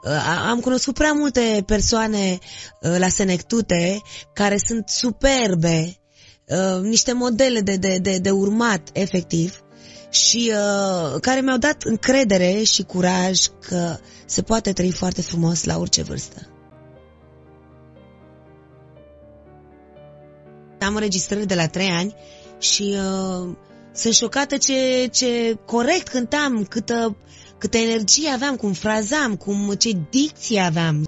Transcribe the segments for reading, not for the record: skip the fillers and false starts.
Am cunoscut prea multe persoane la Senectute care sunt superbe, niște modele de urmat, efectiv, și care mi-au dat încredere și curaj că se poate trăi foarte frumos la orice vârstă. Am înregistrări de la 3 ani și sunt șocată ce corect cântam, câtă energie aveam, cum frazam, ce dicție aveam.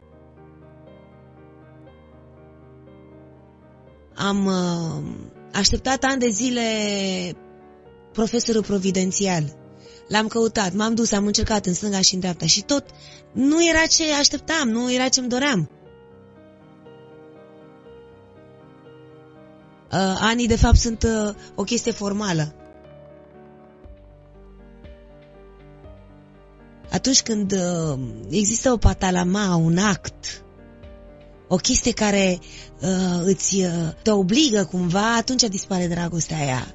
Am așteptat ani de zile profesorul providențial. L-am căutat, m-am dus, am încercat în stânga și în dreapta și tot nu era ce așteptam, nu era ce-mi doream. Anii, de fapt, sunt o chestie formală. Atunci când există o patalama, un act, o chestie care te obligă cumva, atunci dispare dragostea aia.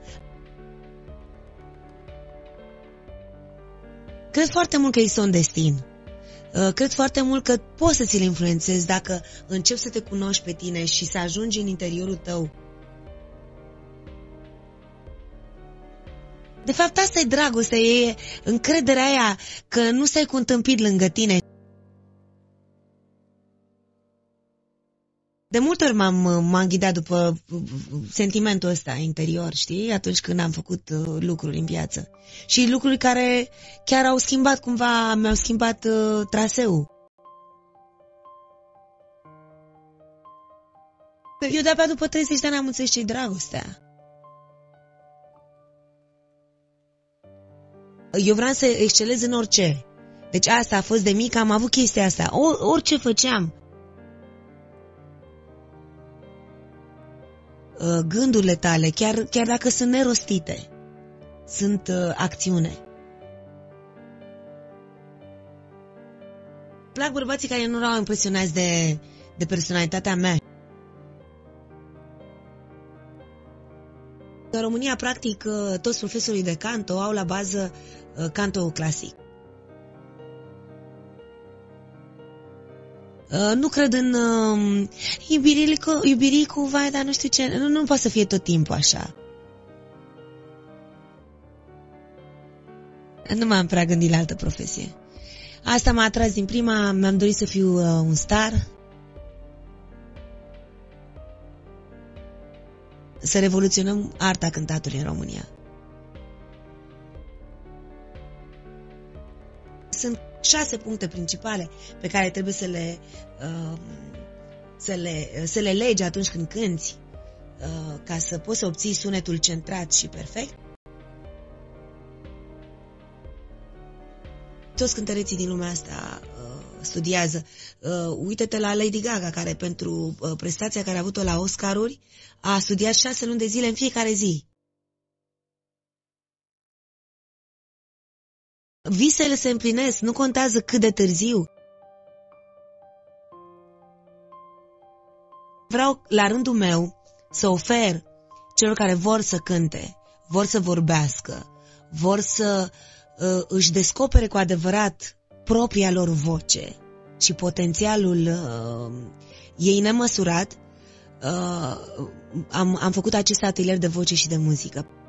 Cred foarte mult că există un destin. Cred foarte mult că poți să ți-l influențezi dacă începi să te cunoști pe tine și să ajungi în interiorul tău. De fapt, asta e dragostea, e încrederea aia că nu stai cu un tâmpit lângă tine. De multe ori m-am ghidat după sentimentul ăsta interior, știi? Atunci când am făcut lucruri în viață. Și lucruri care chiar au schimbat cumva, mi-au schimbat traseul. Eu de-abia după 30 de ani am înțeles ce-i dragostea. Eu vreau să excelez în orice. Deci asta a fost de mic, am avut chestia asta. Orice făceam. Gândurile tale, chiar dacă sunt nerostite, sunt acțiune. Plac bărbații care nu erau impresionați de personalitatea mea. În România, practic, toți profesorii de canto au la bază canto clasic. Nu cred în iubiricu, vai, dar nu știu ce. Nu poate să fie tot timpul așa. Nu m-am prea gândit la altă profesie. Asta m-a atras din prima, mi-am dorit să fiu un star. Să revoluționăm arta cântaturii în România. Sunt 6 puncte principale pe care trebuie să le legi atunci când cânti, ca să poți să obții sunetul centrat și perfect. Toți cântăreții din lumea asta studiază. Uită-te la Lady Gaga, care pentru prestația care a avut-o la Oscaruri a studiat 6 luni de zile în fiecare zi. Visele se împlinesc, nu contează cât de târziu. Vreau, la rândul meu, să ofer celor care vor să cânte, vor să vorbească, vor să își descopere cu adevărat propria lor voce și potențialul ei nemăsurat. Am făcut acest atelier de voce și de muzică.